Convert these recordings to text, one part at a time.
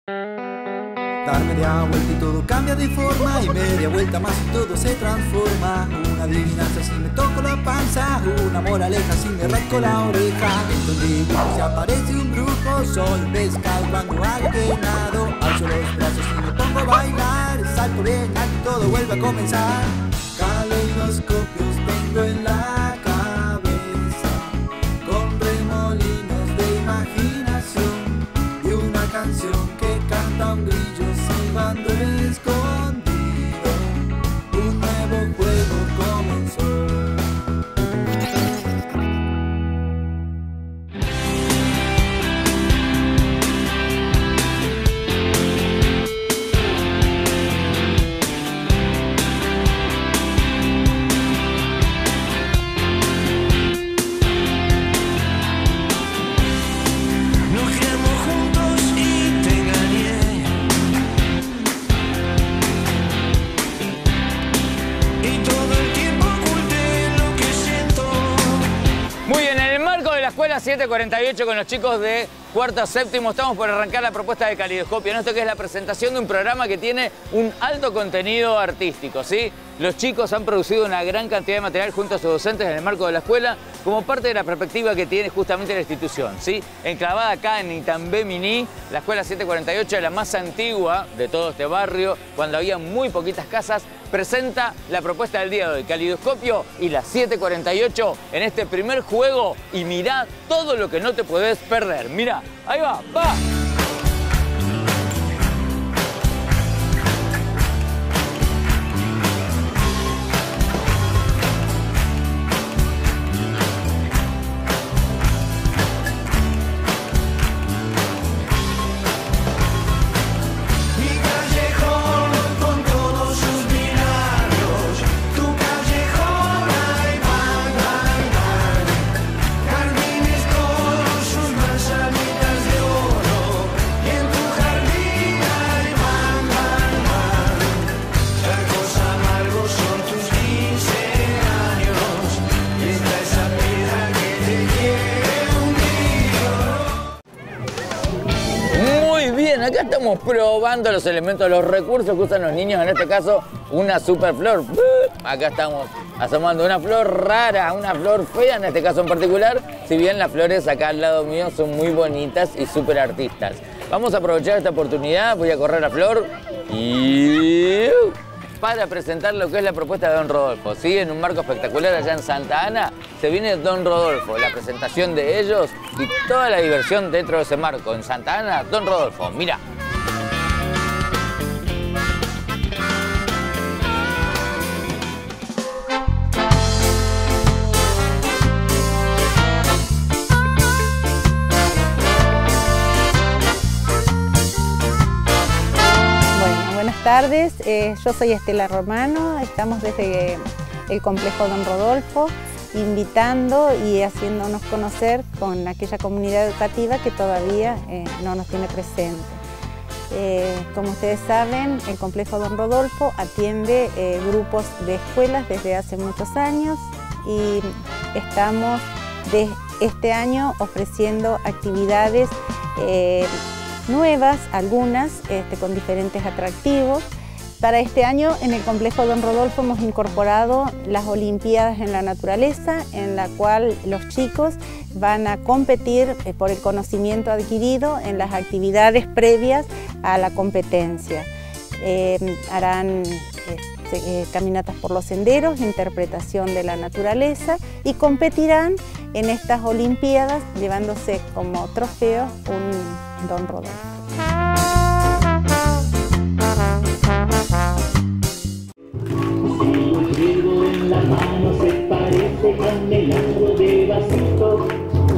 Dar media vuelta y todo cambia de forma, y media vuelta más y todo se transforma. Una adivinanza si me toco la panza, una moraleja si me rasco la oreja. En donde dibujo se aparece un brujo, soy pescado cuando hago que nado. Alzo los brazos y me pongo a bailar, salto bien alto y todo vuelve a comenzar. Caleidoscopios tengo en la cabeza, con remolinos de imaginación, y una canción que canta un grillo silbando escondido. Un nuevo juego comenzó. Escuela 748 con los chicos de cuarto a séptimo. Estamos por arrancar la propuesta de Caleidoscopio, ¿no? Esto que es la presentación de un programa que tiene un alto contenido artístico, ¿sí? Los chicos han producido una gran cantidad de material junto a sus docentes en el marco de la escuela como parte de la perspectiva que tiene justamente la institución, ¿sí? Enclavada acá en Itambé Miní, la Escuela 748 es la más antigua de todo este barrio, cuando había muy poquitas casas, presenta la propuesta del día de hoy, Caleidoscopio y la 748 en este primer juego, y mirá todo lo que no te podés perder. Mirá, ahí va, va. Acá estamos probando los elementos, los recursos que usan los niños, en este caso una super flor. Acá estamos asomando una flor rara, una flor fea en este caso en particular, si bien las flores acá al lado mío son muy bonitas y súper artistas. Vamos a aprovechar esta oportunidad, voy a correr la flor y para presentar lo que es la propuesta de Don Rodolfo, ¿sí? En un marco espectacular allá en Santa Ana se viene Don Rodolfo, la presentación de ellos y toda la diversión dentro de ese marco. En Santa Ana, Don Rodolfo, mira. Buenas tardes, yo soy Estela Romano, estamos desde el complejo Don Rodolfo invitando y haciéndonos conocer con aquella comunidad educativa que todavía no nos tiene presente. Como ustedes saben, el complejo Don Rodolfo atiende grupos de escuelas desde hace muchos años y estamos de este año ofreciendo actividades nuevas, algunas con diferentes atractivos. Para este año en el complejo Don Rodolfo hemos incorporado las Olimpiadas en la Naturaleza, en la cual los chicos van a competir por el conocimiento adquirido en las actividades previas a la competencia. Harán caminatas por los senderos, interpretación de la naturaleza y competirán en estas Olimpiadas llevándose como trofeo un Don Rodolfo. En la mano se parece candelabro de vasito.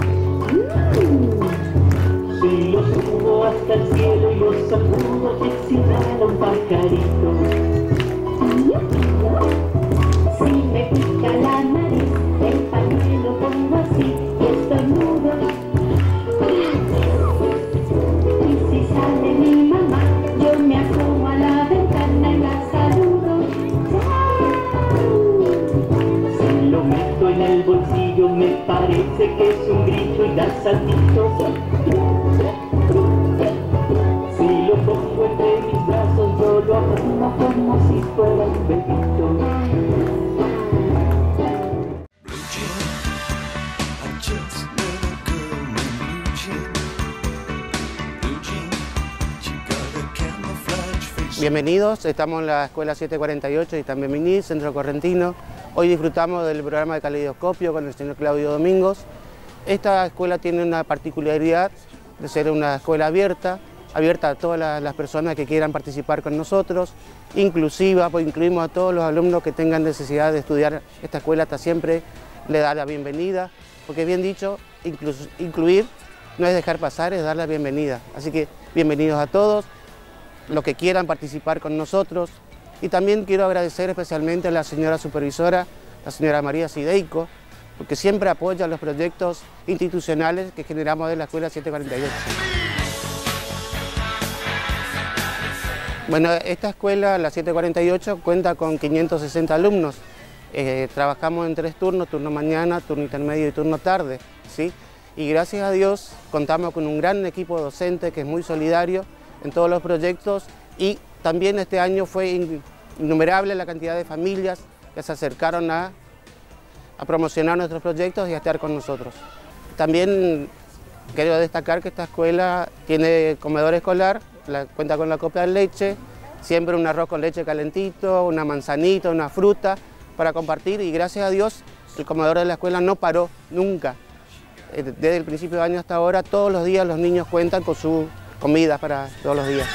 Si lo subo hasta el cielo y lo sacudo, excitar a un pajarito. Si me pica la nariz, el pañuelo pongo así y estoy mudo. Y si sale mi mamá, yo me asomo a la ventana y la saludo. Si lo meto en el bolsillo, me parece que es un grito y da saltitos. Si lo Bienvenidos, estamos en la Escuela 748 y también Miní, Centro Correntino. Hoy disfrutamos del programa de Caleidoscopio con el señor Claudio Domingos. Esta escuela tiene una particularidad de ser una escuela abierta a todas las personas que quieran participar con nosotros, inclusiva, pues incluimos a todos los alumnos que tengan necesidad de estudiar. Esta escuela hasta siempre le da la bienvenida, porque bien dicho, incluir no es dejar pasar, es dar la bienvenida. Así que bienvenidos a todos, los que quieran participar con nosotros. Y también quiero agradecer especialmente a la señora supervisora, la señora María Sideico, porque siempre apoya los proyectos institucionales que generamos de la Escuela 748. Bueno, esta escuela, la 748, cuenta con 560 alumnos. Trabajamos en 3 turnos, turno mañana, turno intermedio y turno tarde, ¿sí? Y gracias a Dios contamos con un gran equipo docente que es muy solidario en todos los proyectos, y también este año fue innumerable la cantidad de familias que se acercaron a promocionar nuestros proyectos y a estar con nosotros. También quiero destacar que esta escuela tiene comedor escolar, cuenta con la copa de leche, siempre un arroz con leche calentito, una manzanita, una fruta para compartir, y gracias a Dios el comedor de la escuela no paró nunca. Desde el principio de año hasta ahora, todos los días los niños cuentan con su comida para todos los días.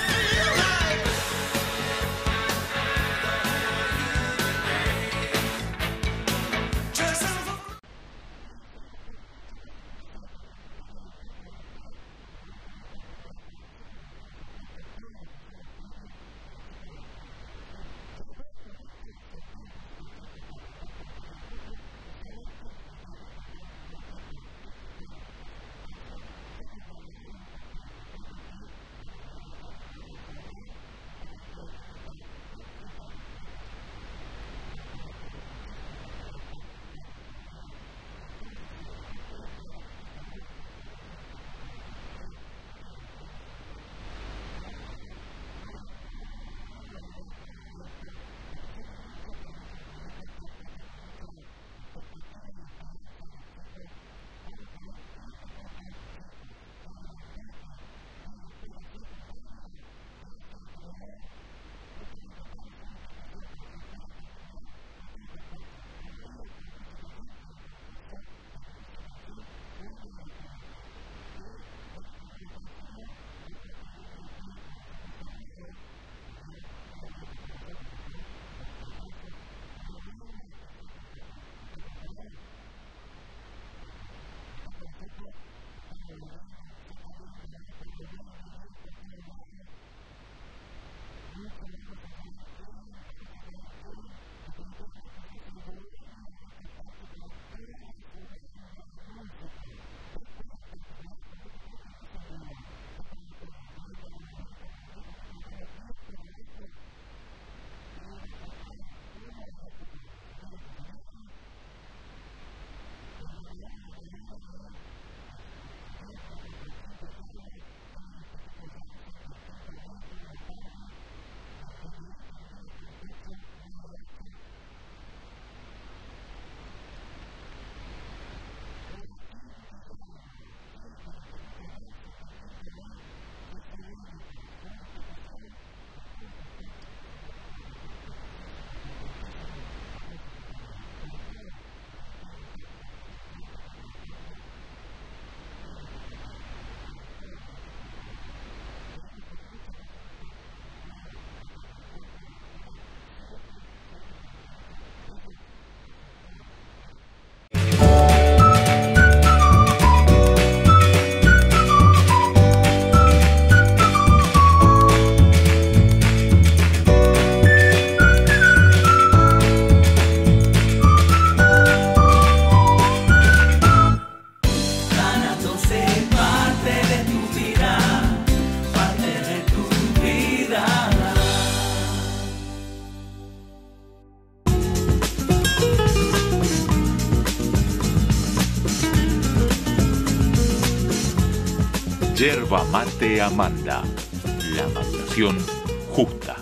Yerba Mate Amanda, la maduración justa.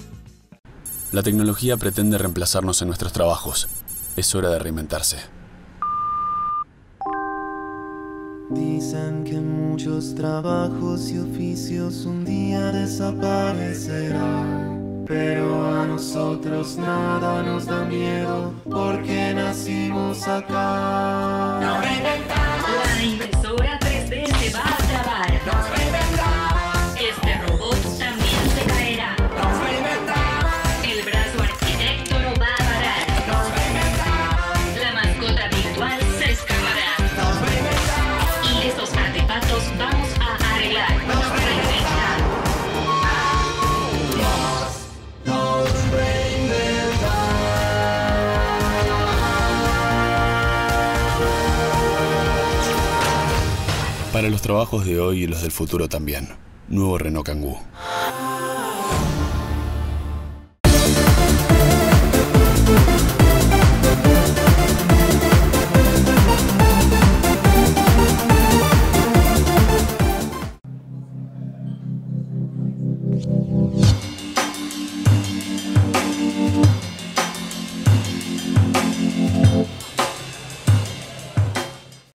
La tecnología pretende reemplazarnos en nuestros trabajos. Es hora de reinventarse. Dicen que muchos trabajos y oficios un día desaparecerán. Pero a nosotros nada nos da miedo porque nacimos acá. Nos reinventamos. La impresora 3D se va a acabar. Nos reinventamos. Este robot también se caerá. Nos reinventamos. El brazo arquitecto no va a parar. Nos reinventamos. La mascota virtual se escapará. Nos reinventamos. Y estos artefactos vamos a arreglar. Nos reinventamos. Nos reinventamos. Para los trabajos de hoy y los del futuro también. Nuevo Renault Kangoo.